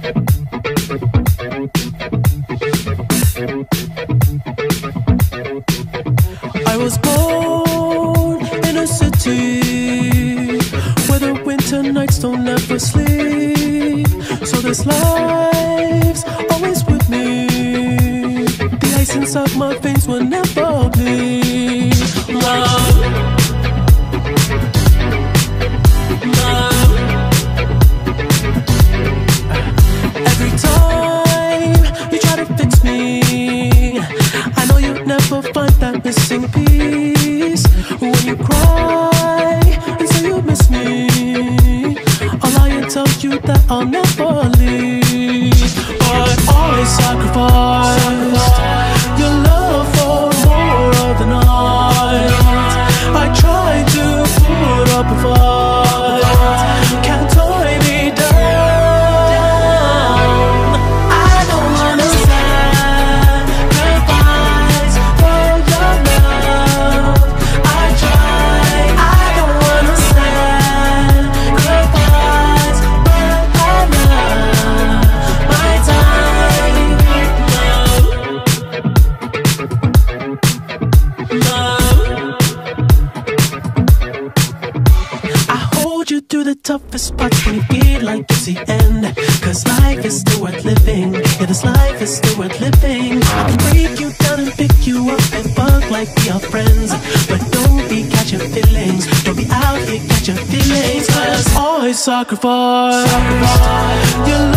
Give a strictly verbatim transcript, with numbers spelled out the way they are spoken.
I was born in a city where the winter nights don't ever sleep. So this life's always with me. The ice inside my veins will never bleed. Love, love. Every time you try to fix me, I know you'll never find that missing piece. When you cry and say you miss me, I'll lie and tell you that I'll never leave. But always sacrifice your love for more of the night. I try to put up a fight, can't tie me down. I don't wanna sacrifice for your love. I try, I don't wanna sacrifice, but I love my time. Love, love. I hold you through the toughest parts when you feel like it's the end. Cause life is still worth living. Yeah, this life is still worth living. I can break you down and pick you up and fuck like we are friends. But don't be catching feelings. Don't be out here catching feelings. Cause always sacrifice, sacrifice your